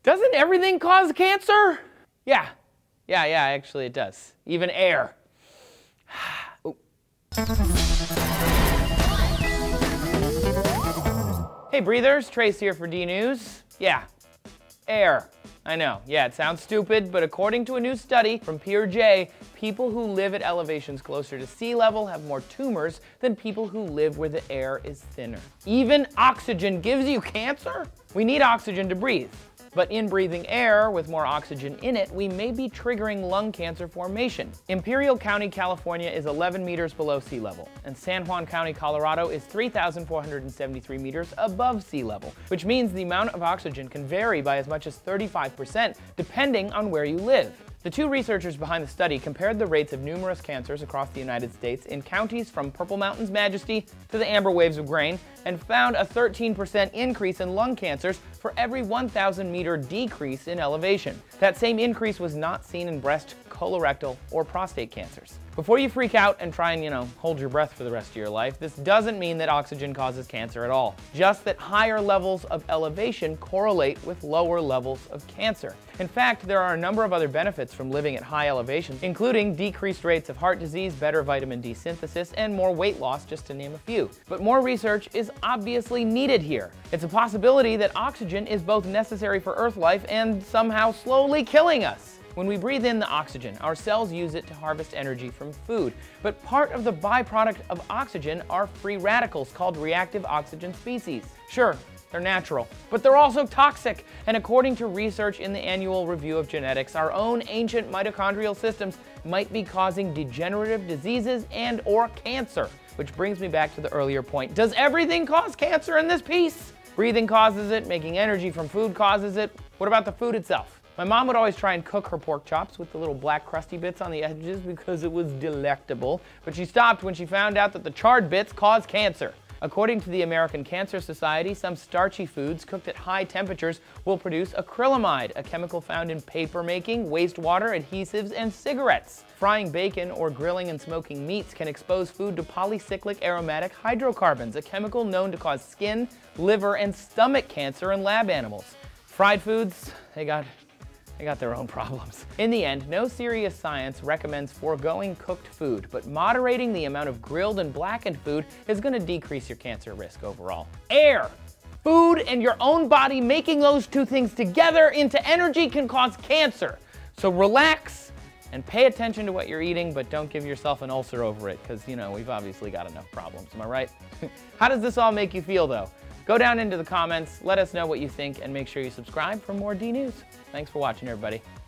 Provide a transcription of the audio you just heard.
Doesn't everything cause cancer? Yeah, actually it does. Even air. Hey breathers, Trace here for DNews. Yeah, air. I know, yeah, it sounds stupid, but according to a new study from Peer J, people who live at elevations closer to sea level have more tumors than people who live where the air is thinner. Even oxygen gives you cancer? We need oxygen to breathe. But in breathing air with more oxygen in it, we may be triggering lung cancer formation. Imperial County, California is 11 meters below sea level, and San Juan County, Colorado is 3,473 meters above sea level, which means the amount of oxygen can vary by as much as 35% depending on where you live. The two researchers behind the study compared the rates of numerous cancers across the United States in counties from Purple Mountain's Majesty to the Amber Waves of Grain and found a 13% increase in lung cancers for every 1,000-meter decrease in elevation. That same increase was not seen in breast, colorectal, or prostate cancers. Before you freak out and try and, hold your breath for the rest of your life, this doesn't mean that oxygen causes cancer at all. Just that higher levels of elevation correlate with lower levels of cancer. In fact, there are a number of other benefits from living at high elevations, including decreased rates of heart disease, better vitamin D synthesis, and more weight loss, just to name a few. But more research is obviously needed here. It's a possibility that oxygen is both necessary for Earth life and somehow slowly killing us. When we breathe in the oxygen, our cells use it to harvest energy from food. But part of the byproduct of oxygen are free radicals called reactive oxygen species. Sure, they're natural, but they're also toxic. And according to research in the Annual Review of Genetics, our own ancient mitochondrial systems might be causing degenerative diseases and/or cancer. Which brings me back to the earlier point. Does everything cause cancer in this piece? Breathing causes it, making energy from food causes it. What about the food itself? My mom would always try and cook her pork chops with the little black crusty bits on the edges because it was delectable, but she stopped when she found out that the charred bits cause cancer. According to the American Cancer Society, some starchy foods cooked at high temperatures will produce acrylamide, a chemical found in paper making, wastewater, adhesives, and cigarettes. Frying bacon or grilling and smoking meats can expose food to polycyclic aromatic hydrocarbons, a chemical known to cause skin, liver, and stomach cancer in lab animals. Fried foods, they got their own problems. In the end, no serious science recommends foregoing cooked food, but moderating the amount of grilled and blackened food is going to decrease your cancer risk overall. Air, food, and your own body making those two things together into energy can cause cancer. So relax and pay attention to what you're eating, but don't give yourself an ulcer over it, because, we've obviously got enough problems. Am I right? How does this all make you feel, though? Go down into the comments, let us know what you think, and make sure you subscribe for more DNews. Thanks for watching, everybody.